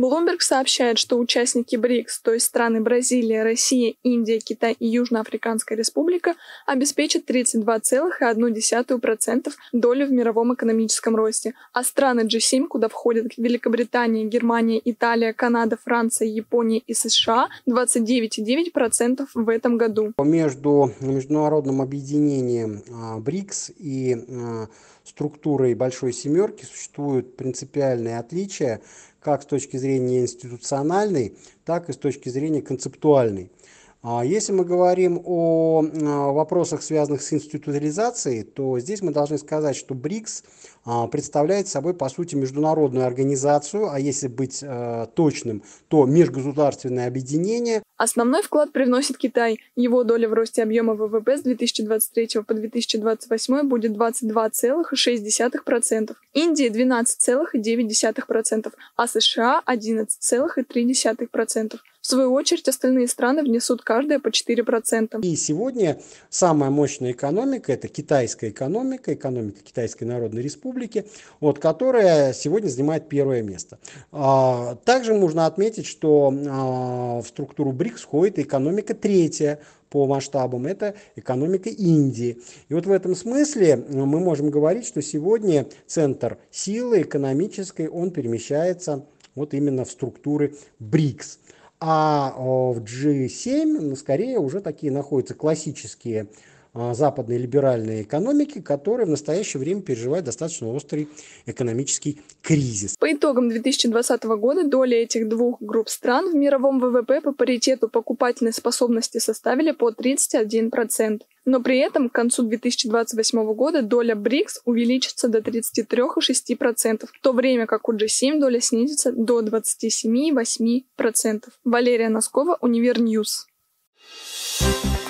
Bloomberg сообщает, что участники БРИКС, то есть страны Бразилия, Россия, Индия, Китай и Южноафриканская Республика, обеспечат 32,1% долю в мировом экономическом росте, а страны G7, куда входят Великобритания, Германия, Италия, Канада, Франция, Япония и США, 29,9% в этом году. Между международным объединением БРИКС и структурой Большой Семерки существуют принципиальные отличия как с точки зрения институциональной, так и с точки зрения концептуальной. Если мы говорим о вопросах, связанных с институциализацией, то здесь мы должны сказать, что БРИКС представляет собой, по сути, международную организацию, а если быть точным, то межгосударственное объединение. Основной вклад привносит Китай. Его доля в росте объема ВВП с 2023 по 2028 будет 22,6%, Индия 12,9%, а США 11,3%. В свою очередь, остальные страны внесут каждая по 4%. И сегодня самая мощная экономика – это китайская экономика, экономика Китайской Народной Республики, которая сегодня занимает первое место. Также можно отметить, что в структуру БРИКС входит экономика третья по масштабам, это экономика Индии. И вот в этом смысле мы можем говорить, что сегодня центр силы экономической, он перемещается вот именно в структуры БРИКС. А в G7 скорее уже такие находятся классические западные либеральные экономики, которые в настоящее время переживают достаточно острый экономический кризис. По итогам 2020 года доля этих двух групп стран в мировом ВВП по паритету покупательной способности составили по 31%. Но при этом к концу 2028 года доля БРИКС увеличится до 33,6%, в то время как у G7 доля снизится до 27,8%. Валерия Носкова, Универньюз.